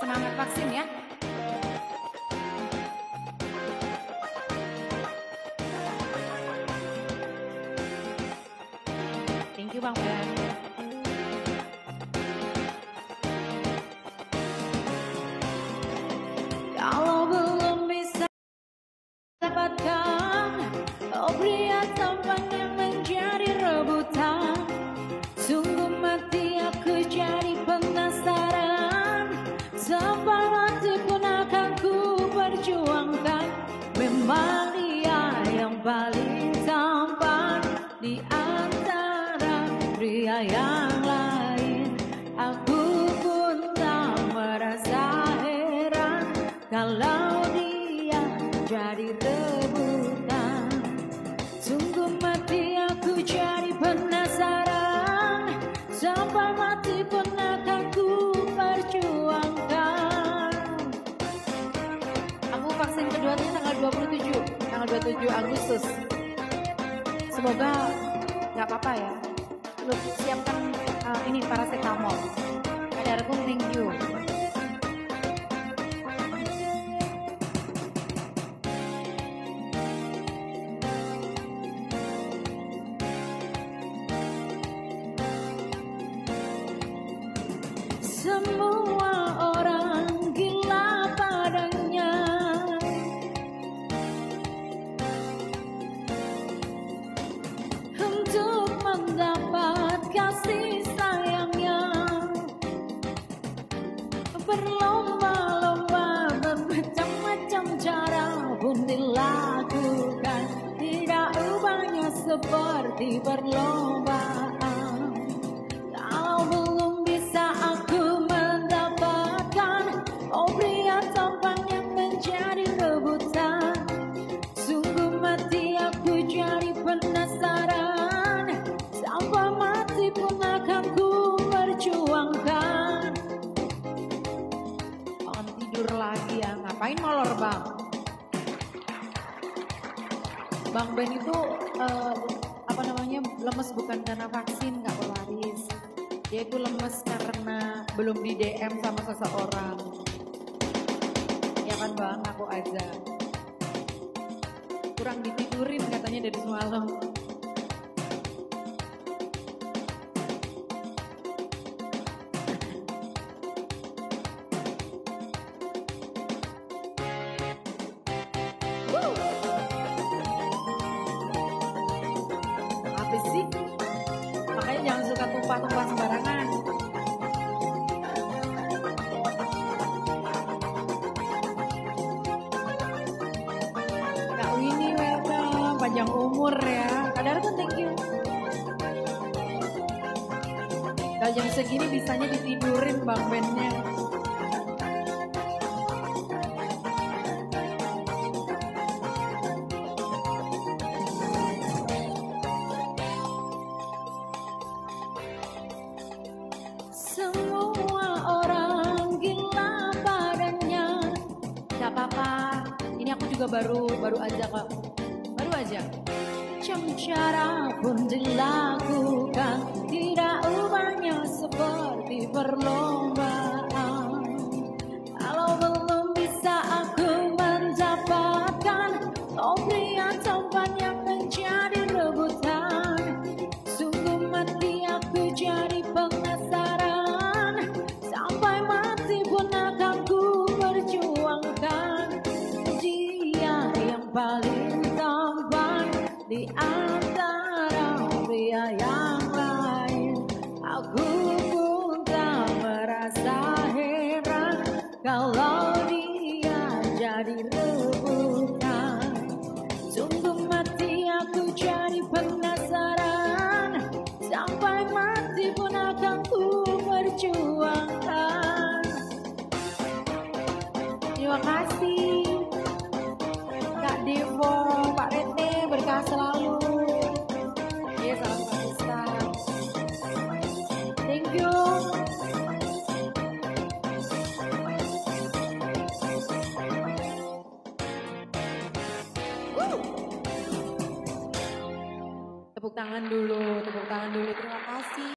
Semangat vaksin ya. Thank you Bang Ben. Kalau belum bisa dapatkan pria tampan yang menjadi rebutan, sungguh mati aku jadi penasaran. Sampai mati pun akan ku perjuangkan. Memang dia yang paling tampan di antara pria yang lain. Aku pun tak merasa heran kalau dia jadi rebutan. Sungguh mati aku jadi penasaran. Sampai mati pun akan ku perjuangkan. Aku vaksin keduanya tanggal 27 Agustus. Semoga nggak apa-apa ya. Lu siapkan ini paracetamol. Kadarku thank you. Semua orang gila padanya. Untuk mendapat kasih sayangnya, berlomba-lomba bermacam-macam cara pun dilakukan. Tidak ubahnya seperti perlombaan. Kalau belum bisa aku mendapatkan pria tampan yang menjadi rebutan, sungguh mati aku jadi penasaran. Sampai mati pun akan ku perjuangkan. Jangan tidur lagi ya, ngapain molor Bang? Bang Ben itu lemes bukan karena vaksin, nggak pelaris. Dia itu lemes karena belum di DM sama seseorang. Ya kan Bang, aku aja. Kurang ditidurin katanya dari semalam. Apa sih? Makanya jangan suka tumpah-tumpah sembarangan. Kak Winnie welcome, panjang umur ya. Kadarku thank you. Kalau jam segini bisanya ditidurin Bang Ben-nya. Semua orang gila padanya. Gak apa-apa, ini aku juga baru aja kok. Baru aja. Macam cara pun dilakukan. Tidak ubahnya seperti perlombaan. Kalau belum bisa aku mendapatkan pria tampan yang menjadi rebutan, sungguh mati aku jadi penasaran. Sampai mati pun akan ku perjuangkan. Dia yang paling tampan di antara pria yang lain. Aku pun tak merasa heran kalau dia jadi rebutan. Sungguh mati aku jadi penasaran. Sampai mati pun akan ku perjuangkan. Terima kasih Kak Devo, Pak Rete, berkah selalu. Ya, salam Pakistan. Thank you. Tepuk tangan dulu, terima kasih.